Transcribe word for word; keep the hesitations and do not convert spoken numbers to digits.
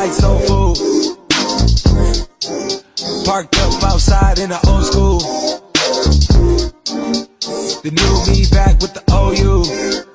like soul food. Parked up outside in the old school. The new me back with the old you.